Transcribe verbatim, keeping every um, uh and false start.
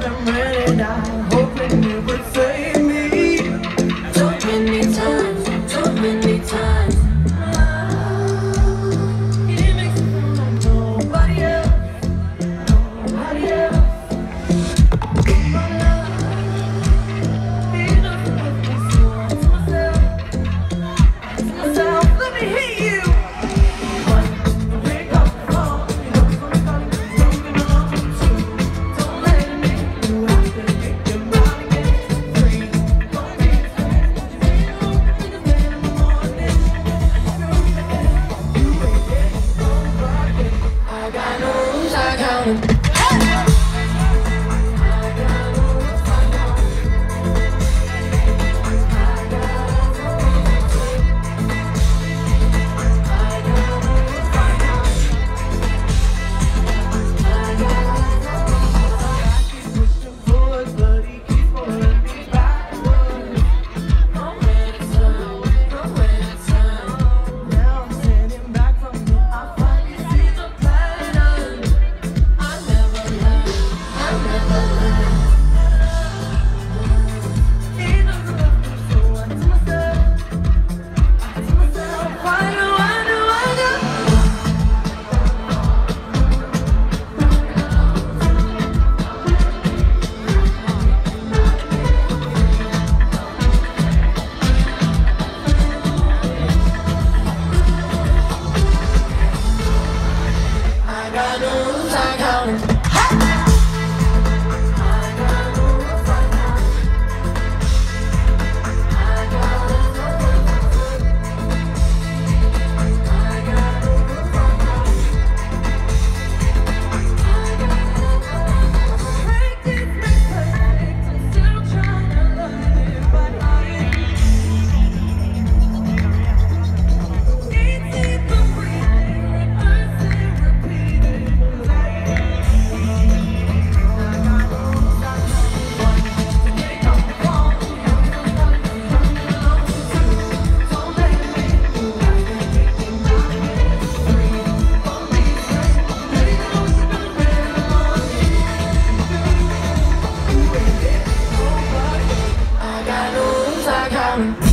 I'm running out, hoping you would save me. Too many times, too many times. It makes me feel like nobody else, nobody else. My love, he doesn't love me, so I to myself, I to myself, let me hear you. I got no time counting.